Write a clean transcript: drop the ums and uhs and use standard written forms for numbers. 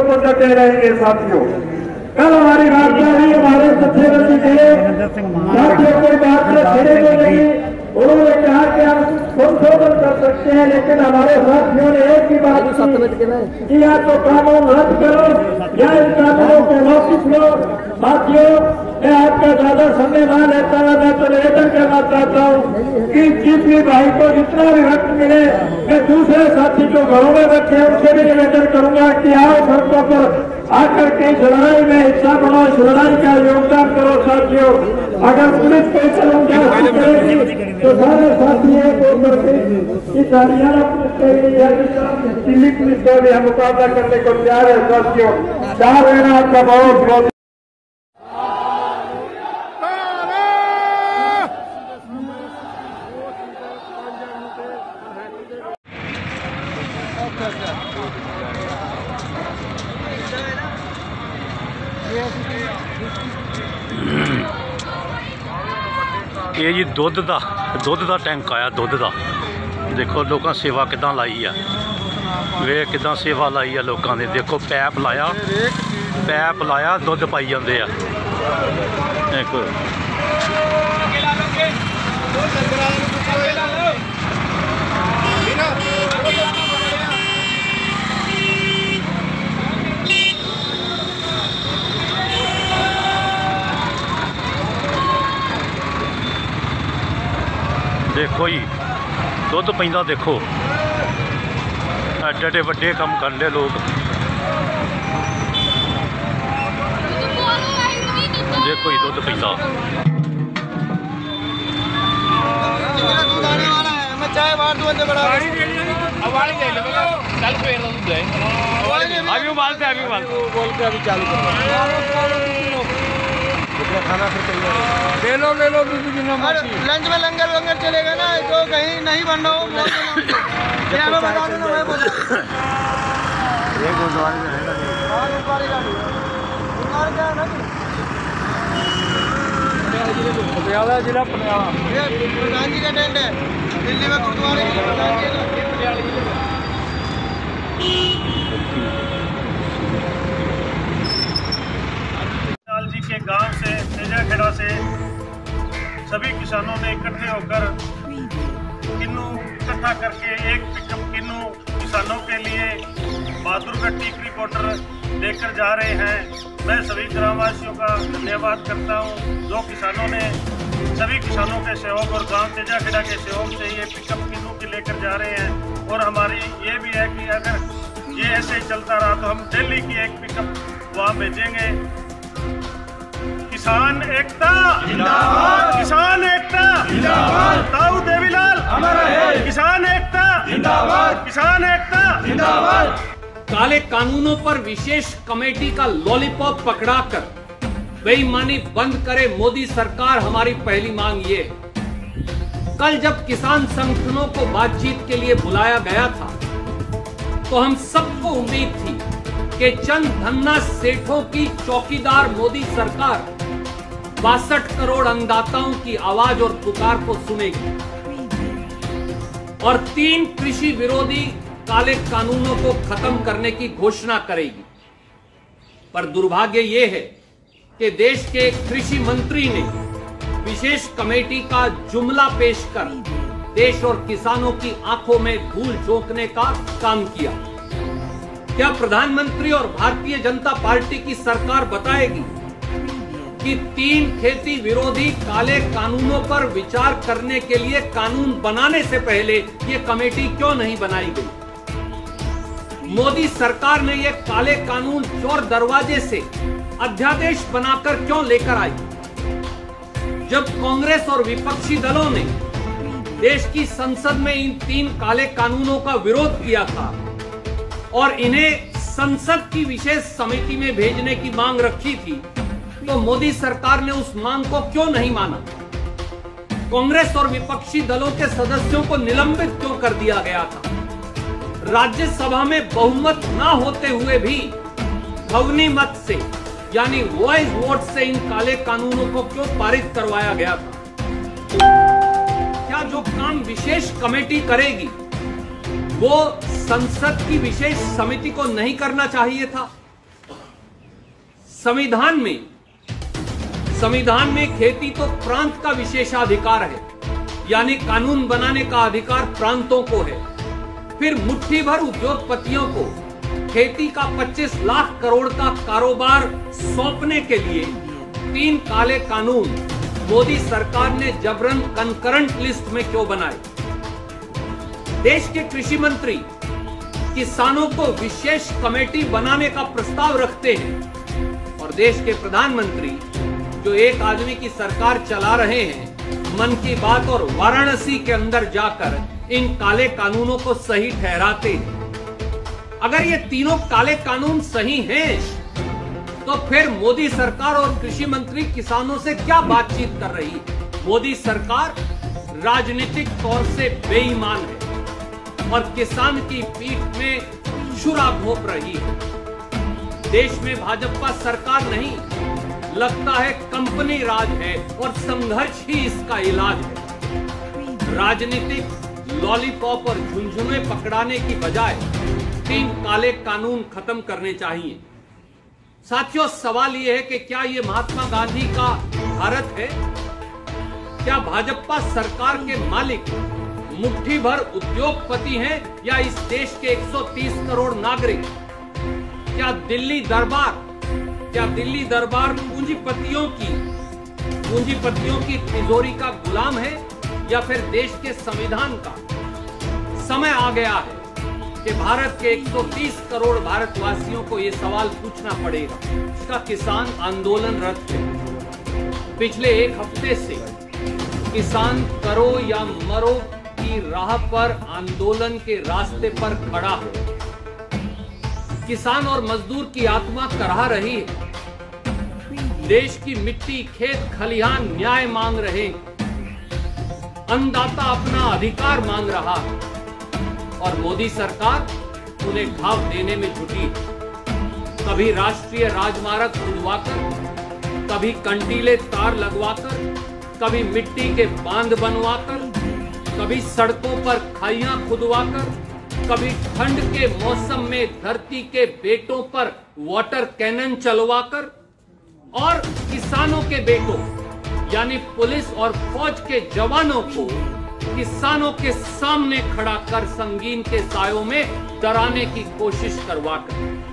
को डटे रहेंगे साथियों। कल हमारी बात क्या हुई, हमारे सत्याग्रही थे साथियों, कोई बात छिड़ेगी नहीं। उन्होंने कहा कि हम संशोधन कर सकते हैं, लेकिन हमारे साथियों ने एक ही बात की, या तो कानून रद्द करो या इन कानूनों को वापिस लो। साथियों, मैं आपका ज्यादा समय ना लेता हूं, मैं तो निवेदन करना चाहता हूं कि जिस भी भाई को जितना भी वक्त मिले, मैं दूसरे साथी जो घरों में बैठे उनसे भी निवेदन करूंगा कि आओ सड़कों पर आकर के इस लड़ाई में हिस्सा बनो, इस लड़ाई का योगदान करो। साथियों, अगर पुलिस पे चलूंगा तो सारे साथी एक होकर के इस हरियाणा पुलिस के दिल्ली पुलिस को भी हम मुकाबला करने को तैयार है। साथियों, चाह रहना आपका बहुत बहुत ये जी दुध का टैंक आया, दुध का देखो लोगों सेवा किदां लाई है, वे किदां सेवा लाई है लोगों ने। देखो पैप लाया दुध पाई जाते हैं। देखो देखो जी दुध पैंदा, देखो एडे एडे वड्डे काम कर ले लोग। देखो जी दुध पैंदा। खाना फिर ले लो लंच में लंगर चलेगा ना, तो कहीं नहीं बन रहा हो पटियाला जिला प्रधान जी का टेंट है दिल्ली में, गुरुद्वारे जी के गांव से तेजाखेड़ा से सभी किसानों ने इकट्ठे होकर किन्नू इकट्ठा करके एक पिकअप किन्नू किसानों के लिए बहादुरगढ़ टीक रिपोर्टर लेकर जा रहे हैं। मैं सभी ग्रामवासियों का धन्यवाद करता हूं, जो किसानों ने सभी किसानों के सहयोग और गांव तेजाखेड़ा के सहयोग से ये पिकअप किन्नू के लेकर जा रहे हैं। और हमारी ये भी है कि अगर ये ऐसे चलता रहा तो हम दिल्ली की एक पिकअप वहाँ भेजेंगे। किसान एकता जिंदाबाद, किसान एकता जिंदाबाद, ताऊ देवीलाल हमारा है। किसान एकता जिंदाबाद, किसान एकता जिंदाबाद। काले कानूनों पर विशेष कमेटी का लॉलीपॉप पकड़ाकर बेईमानी बंद करे मोदी सरकार, हमारी पहली मांग ये है। कल जब किसान संगठनों को बातचीत के लिए बुलाया गया था तो हम सबको उम्मीद थी कि चंद धन्ना सेठों की चौकीदार मोदी सरकार 62 करोड़ अन्नदाताओं की आवाज और पुकार को सुनेगी और 3 कृषि विरोधी काले कानूनों को खत्म करने की घोषणा करेगी। पर दुर्भाग्य ये है कि देश के कृषि मंत्री ने विशेष कमेटी का जुमला पेश कर देश और किसानों की आंखों में धूल झोंकने का काम किया। क्या प्रधानमंत्री और भारतीय जनता पार्टी की सरकार बताएगी कि 3 खेती विरोधी काले कानूनों पर विचार करने के लिए कानून बनाने से पहले ये कमेटी क्यों नहीं बनाई गई? मोदी सरकार ने ये काले कानून चोर दरवाजे से अध्यादेश बनाकर क्यों लेकर आई? जब कांग्रेस और विपक्षी दलों ने देश की संसद में इन 3 काले कानूनों का विरोध किया था और इन्हें संसद की विशेष समिति में भेजने की मांग रखी थी, तो मोदी सरकार ने उस मांग को क्यों नहीं माना? कांग्रेस और विपक्षी दलों के सदस्यों को निलंबित क्यों कर दिया गया था? राज्यसभा में बहुमत ना होते हुए भी ध्वनि मत से यानी वॉइस वोट से इन काले कानूनों को क्यों पारित करवाया गया था? क्या जो काम विशेष कमेटी करेगी वो संसद की विशेष समिति को नहीं करना चाहिए था? संविधान में खेती तो प्रांत का विशेषाधिकार है, यानी कानून बनाने का अधिकार प्रांतों को है। फिर मुट्ठी भर उद्योगपतियों को खेती का 25 लाख करोड़ का कारोबार सौंपने के लिए 3 काले कानून मोदी सरकार ने जबरन कंकरेंट लिस्ट में क्यों बनाए? देश के कृषि मंत्री किसानों को विशेष कमेटी बनाने का प्रस्ताव रखते हैं और देश के प्रधानमंत्री जो एक आदमी की सरकार चला रहे हैं, मन की बात और वाराणसी के अंदर जाकर इन काले कानूनों को सही ठहराते हैं। अगर ये तीनों काले कानून सही हैं, तो फिर मोदी सरकार और कृषि मंत्री किसानों से क्या बातचीत कर रही है? मोदी सरकार राजनीतिक तौर से बेईमान है और किसान की पीठ में छुरा घोंप रही है। देश में भाजपा सरकार नहीं, लगता है कंपनी राज है और संघर्ष ही इसका इलाज है। राजनीतिक लॉलीपॉप और झुनझुने पकड़ाने की बजाय 3 काले कानून खत्म करने चाहिए। साथियों, सवाल यह है कि क्या यह महात्मा गांधी का भारत है? क्या भाजपा सरकार के मालिक मुट्ठी भर उद्योगपति हैं या इस देश के 130 करोड़ नागरिक? क्या दिल्ली दरबार पूंजीपतियों की तिजोरी का गुलाम है या फिर देश के संविधान का? समय आ गया है कि भारत के 130 करोड़ भारतवासियों को यह सवाल पूछना पड़ेगा। इसका किसान आंदोलनरत है। पिछले 1 हफ्ते से किसान करो या मरो की राह पर आंदोलन के रास्ते पर खड़ा है। किसान और मजदूर की आत्मा कराह रही है। देश की मिट्टी, खेत, खलिहान न्याय मांग रहे हैं। अन्नदाता अपना अधिकार मांग रहा है और मोदी सरकार उन्हें घाव देने में जुटी है। कभी राष्ट्रीय राजमार्ग खुदवाकर, कभी कंटीले तार लगवाकर, कभी मिट्टी के बांध बनवाकर, कभी सड़कों पर खाइयां खुदवाकर, कभी ठंड के मौसम में धरती के बेटों पर वाटर कैनन चलवाकर और किसानों के बेटों यानी पुलिस और फौज के जवानों को किसानों के सामने खड़ा कर संगीन के सायों में डराने की कोशिश करवाकर